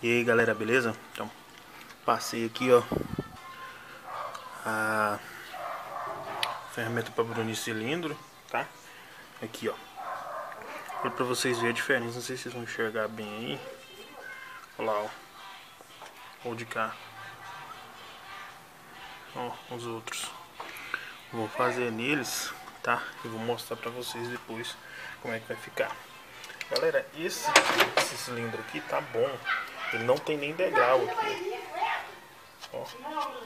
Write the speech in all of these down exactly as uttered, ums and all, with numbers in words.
E aí galera, beleza? Então, passei aqui ó a ferramenta para brunir cilindro, tá? Aqui ó, para vocês verem a diferença, não sei se vocês vão enxergar bem aí. Olha lá ó, ou de cá, ó, os outros. Vou fazer neles, tá? E vou mostrar para vocês depois como é que vai ficar. Galera, esse, esse cilindro aqui tá bom. Ele não tem nem degrau aqui. Ó. Ó.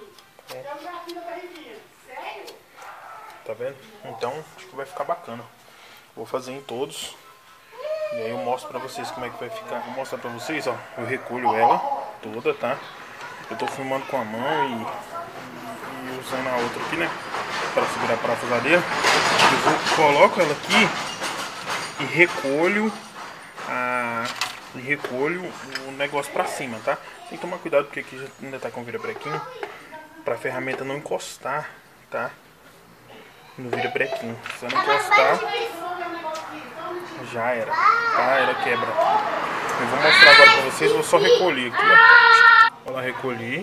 Tá vendo? Então, acho que vai ficar bacana. Vou fazer em todos. E aí eu mostro pra vocês como é que vai ficar. Vou mostrar pra vocês, ó. Eu recolho ela toda, tá? Eu tô filmando com a mão e, e usando a outra aqui, né? Para segurar a parafusadeira. Eu vou, coloco ela aqui e recolho a... e recolho o negócio pra cima, tá? Tem que tomar cuidado porque aqui já ainda tá com virabrequim, pra ferramenta não encostar, tá? No virabrequim. Se ela não encostar, já era, tá? Ela quebra. Eu vou mostrar agora pra vocês, vou só recolher aqui, ó. Vou lá recolher.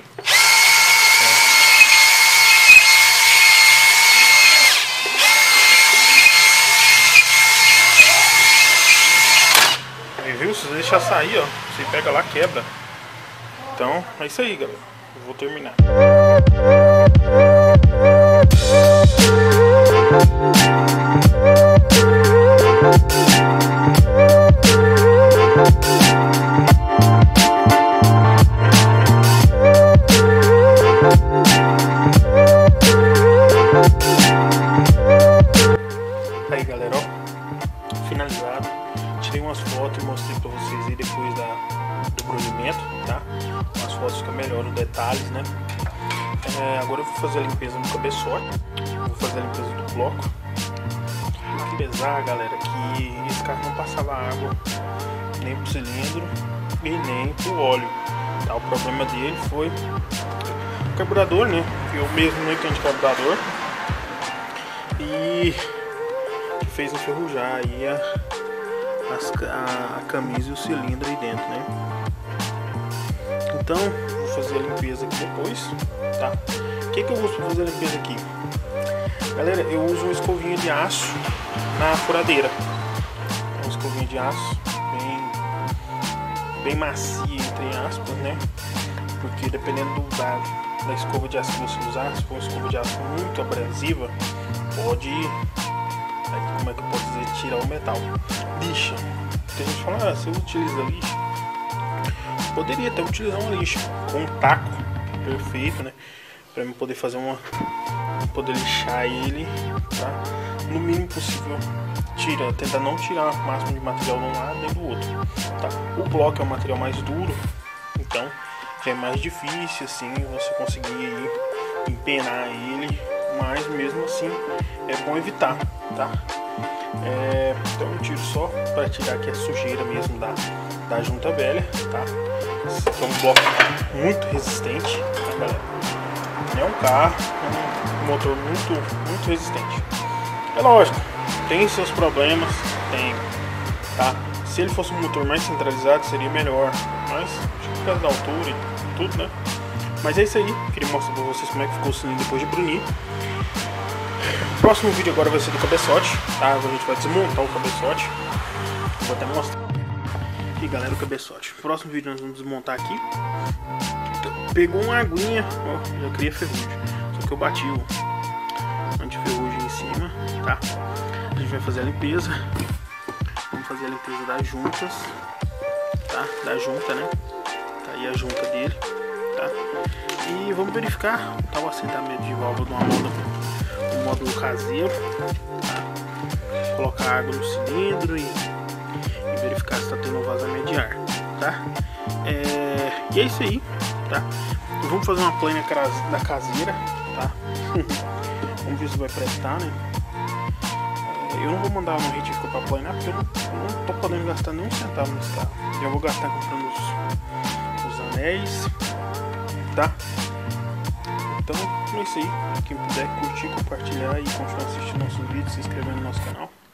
Viu? Se você deixar sair, ó, você pega lá, quebra. Então, é isso aí, galera. Eu vou terminar. Aí, galera, ó, finalizado. Tirei umas fotos e mostrei pra vocês aí depois da, do brunimento, tá? As fotos ficam melhor, os detalhes, né? É, agora eu vou fazer a limpeza no cabeçote. Vou fazer a limpeza do bloco. Apesar, galera, que esse carro não passava água nem pro cilindro e nem pro óleo, tá? O problema dele foi o carburador, né? Que eu mesmo não entendo de carburador. E que fez enferrujar aí a As, a, a camisa e o cilindro aí dentro, né? Então, vou fazer a limpeza aqui depois, tá? O que que eu uso para fazer a limpeza aqui? Galera, eu uso uma escovinha de aço na furadeira. Uma escovinha de aço bem, bem macia, entre aspas, né? Porque dependendo do, da, da escova de aço que você usar, se for uma escova de aço muito abrasiva, pode... Aí, como é que eu posso dizer? Tirar o metal. Lixa. Tem gente que fala, ah, você utiliza lixa? Poderia até utilizar uma lixa com um taco perfeito, né? Pra eu poder fazer uma... poder lixar ele, tá? No mínimo possível. Tira, tenta não tirar o máximo de material de um lado nem do outro, tá? O bloco é um material mais duro, então já é mais difícil assim você conseguir aí, empenar ele. Mas mesmo assim é bom evitar, tá? É, então eu tiro só para tirar aqui a sujeira mesmo da, da junta velha, tá? Esse aqui é um bloco muito resistente, tá, galera? É um carro, um motor muito, muito resistente. É lógico, tem seus problemas, tem, tá? Se ele fosse um motor mais centralizado seria melhor, mas acho que por causa da altura e tudo, né? Mas é isso aí, queria mostrar pra vocês como é que ficou o cilindro depois de brunir. O próximo vídeo agora vai ser do cabeçote, tá? Agora a gente vai desmontar o cabeçote. Vou até mostrar. Aqui, galera, o cabeçote. No próximo vídeo nós vamos desmontar aqui. Pegou uma aguinha, ó, já cria ferrugem. Só que eu bati o anti-ferrugem em cima, tá? A gente vai fazer a limpeza. Vamos fazer a limpeza das juntas, tá? Da junta, né? Tá aí a junta dele. Tá? E vamos verificar tá, o assentamento de válvula de uma moda, um módulo caseiro, tá? Colocar água no cilindro e, e verificar se está tendo um vazamento de ar, tá? É, e é isso aí, tá? Vamos fazer uma plana da caseira, tá? Vamos ver se vai prestar, né? É, eu não vou mandar uma retífica para planar porque eu não, eu não tô podendo gastar nenhum centavo nesse carro. Eu vou gastar comprando os, os anéis, tá? Então é isso aí. Quem puder curtir, compartilhar e continuar assistindo nossos vídeos, se inscrever no nosso canal.